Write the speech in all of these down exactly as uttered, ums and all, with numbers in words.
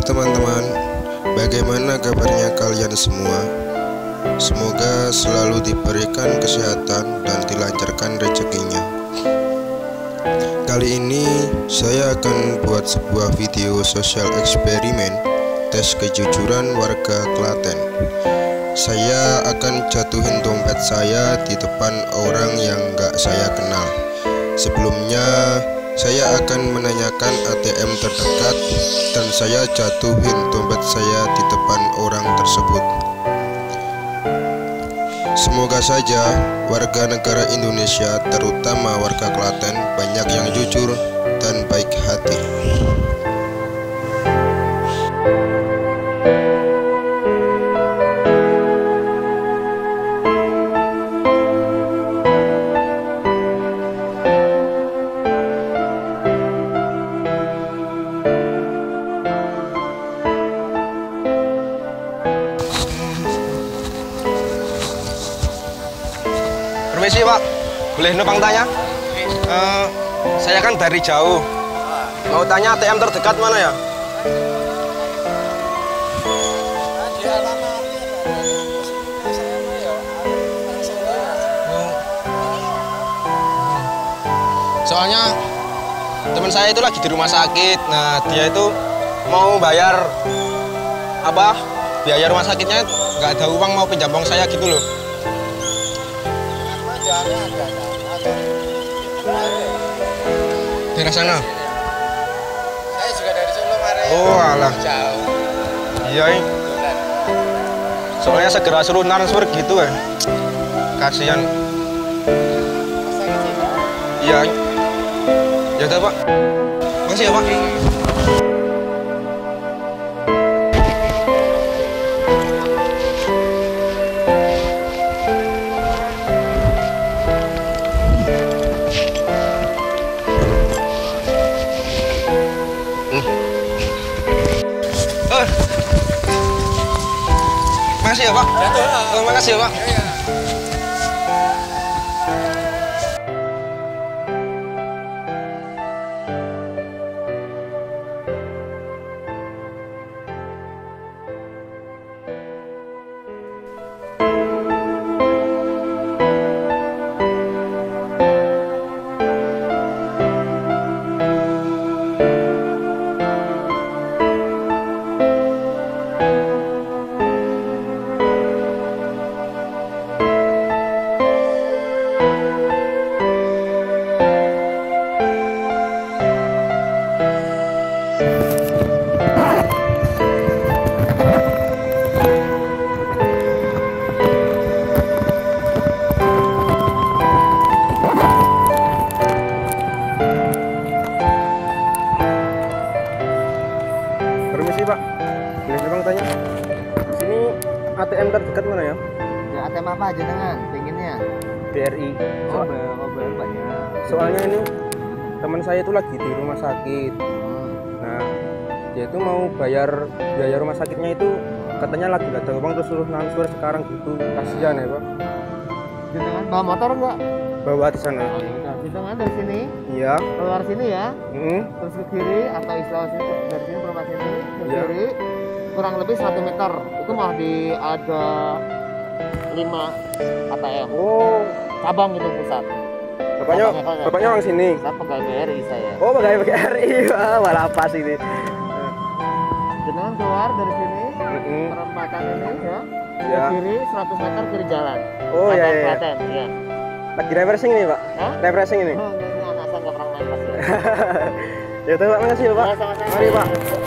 teman-teman, bagaimana kabarnya kalian semua? Semoga selalu diberikan kesehatan dan dilancarkan rezekinya. Kali ini saya akan buat sebuah video sosial eksperimen tes kejujuran warga Klaten. Saya akan jatuhin dompet saya di depan orang yang gak saya kenal. Sebelumnya saya akan menanyakan A T M terdekat dan saya jatuhin dompet saya di depan orang tersebut. Semoga saja warga negara Indonesia, terutama warga Klaten, banyak yang jujur dan baik hati. Permisi Pak, boleh numpang tanya? Uh, saya kan dari jauh, mau tanya A T M terdekat mana ya? Soalnya teman saya itu lagi di rumah sakit. Nah dia itu mau bayar apa biaya rumah sakitnya, nggak ada uang, mau pinjam uang saya gitu loh. Daerah sana? Saya juga dari Solo, Mare. Oh alah. Jauh. Iya, soalnya segera suruh transfer gitu ya. Kasihan. Iya. Ya udah Pak. Makasih ya Pak. Makasih ya Pak. Oh, makasih ya Pak. Permisi Pak, boleh numpang tanya? Sini A T M terdekat mana ya? Ya, A T M apa aja dengan pinginnya? B R I. Oh, oh, banyak. Soalnya ini teman saya itu lagi di rumah sakit. Nah, dia itu mau bayar biaya rumah sakitnya itu, katanya lagi gak ada uang terus suruh transfer sekarang gitu. Kasihan ya Pak. Jenengan bawa motor enggak? Bawa di sana. Oh, ya udah. Jenengan dari sini Iya. keluar sini ya. Mm. Terus ke kiri atau istilah sini dari sini berapa sini ke Iya. kiri kurang lebih satu meter itu mau di ada lima A T M. Oh, Cabang itu pusat. bapaknya, Cabangnya, bapaknya orang sini. Saya pegawai B R I saya. Oh, pegawai B R I. Wah, malah pas ini. Jenengan keluar dari sini Mm-mm. perempatan ini ya. Ke Ya. kiri seratus meter kiri jalan. Oh, iya, iya. Klaten, iya. Lagi refreshing ini Pak. Hah? Refreshing ini. Oh, ini anak saya nggak pernah main pas ya. Ya udah Pak, makasih ya Pak. Ya, sama-sama. Mari Pak.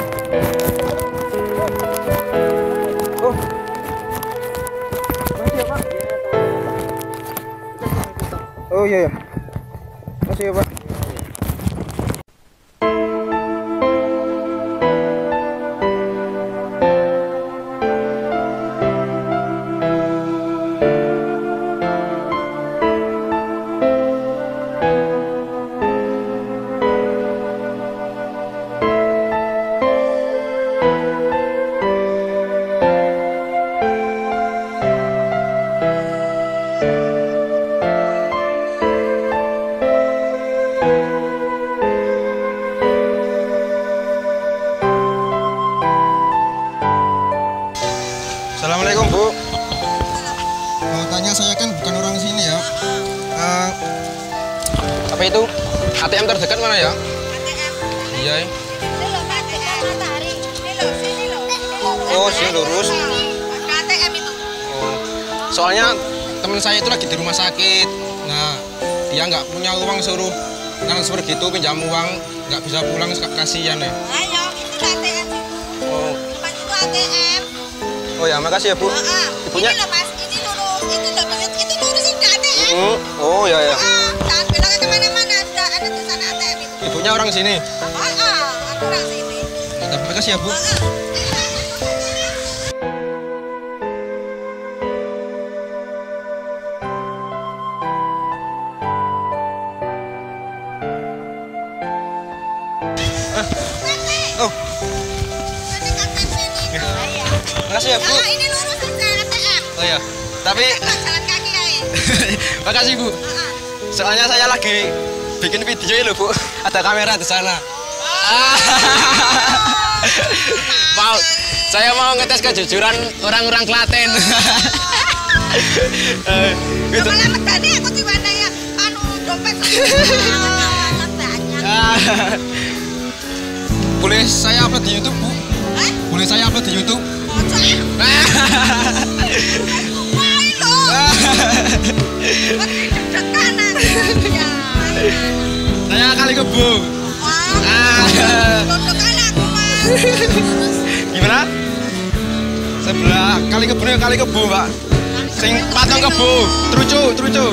Oh. Makasih ya Pak. Oh iya ya. Makasih ya Pak. A T M terdekat mana ya? A T M. Iya. Ini loh A T M Matahari. Ini loh, sini loh. Oh, sini lurus. Ke A T M itu. Oh. Soalnya teman saya itu lagi di rumah sakit. Nah, dia nggak punya uang, suruh transfer gitu, pinjam uang, nggak bisa pulang, kasihan ya. Ayo, itu A T M. Oh. Depan itu A T M. Oh ya, makasih ya Bu. Ah, ah. Ibunya. Ini loh Mas, ini lurus. Itu loh, itu lurus itu A T M. Hmm. Oh ya ya. Ah, jangan belok ke kemana-mana. Sudah ada tulisan A T M itu. Ibunya orang sini. Ah, ah, aku orang sini. Terima kasih ya Bu. Ah, ah. Oh, Iya. makasih ya Bu. Ah, ini lurus aja A T M. Oh ya. Tapi Kan jalan kaki ya. makasih Bu. Soalnya saya lagi bikin video ya loh Bu. Ada kamera di sana. Ah. Mau, saya mau ngetes kejujuran orang-orang Klaten. Eh, gitu. Lama-lama tadi aku di mana ya? Anu dompet. Ah, banyak. Ah. Boleh saya upload di YouTube Bu? Hah? Boleh saya upload di YouTube? Ojo. Wah, lo. Dekat kanan. Ya. Saya kali kebo. Wah. Dodokan aku, Mas. Gimana? Sebelah kali kebo ya kali kebo Pak. Sing patung kebo, trucu, trucu.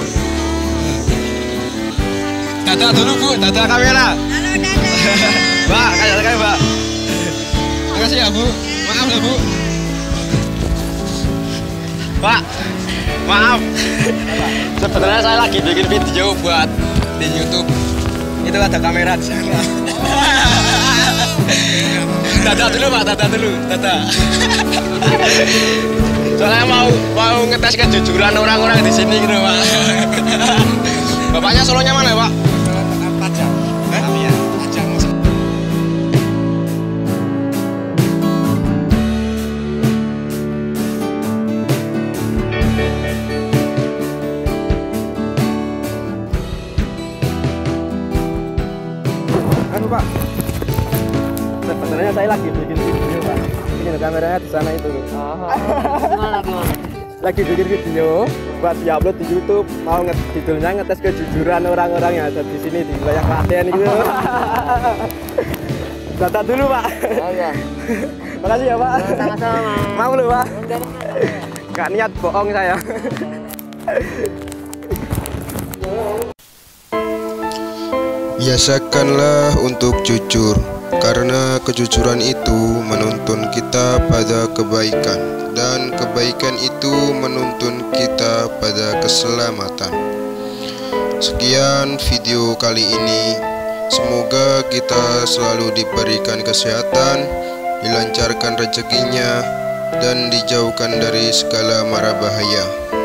Dadah dulu Bu, dadah kamera. Halo, dadah. Mbak, kayak kayak Mbak. Makasih ya Bu. Maaf ya Bu. Pak, maaf. Sebenarnya saya lagi bikin video buat di YouTube. Itu ada kamera di sana. Dadah dulu Pak, dadah dulu, dadah. Soalnya mau mau ngetes kejujuran orang-orang di sini gitu Pak. Bapaknya solonya mana Pak? Pajang. Eh? Iya, Pajang. Anu Pak, sebenarnya saya lagi bikin video Pak. Ini kameranya di sana itu. Gimana gimana? Lagi bikin video buat diupload di YouTube. Mau nge judulnya ngetes kejujuran orang-orang yang ada di sini di wilayah Klaten gitu. Data dulu Pak. Oh iya. Makasih ya Pak. Sama-sama. Mau lu Pak. Gak niat bohong saya. Biasakanlah untuk jujur, karena kejujuran itu menuntun kita pada kebaikan, dan kebaikan itu menuntun kita pada keselamatan. Sekian video kali ini. Semoga kita selalu diberikan kesehatan, dilancarkan rezekinya, dan dijauhkan dari segala mara bahaya.